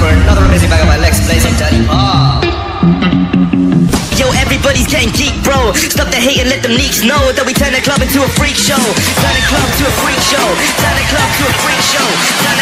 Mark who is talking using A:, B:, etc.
A: for another amazing bag of my legs blazing Daddy Paul. Yo, everybody's getting geek, bro. Stop the hate and let them leaks know that we turn the club into a freak show. Turn the club to a freak show. Turn the club to a freak show. Turn